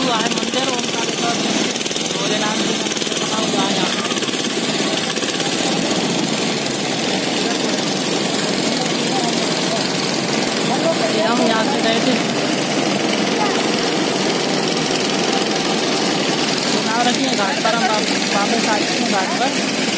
हुआ है मंदिर ओमकारेश्वर भोलेनाथ जी का मंदिर बना हुआ है यहाँ पे। हम यहाँ से गए थे रखिए घाट पर, हम वापस आ चुके हैं घाट पर।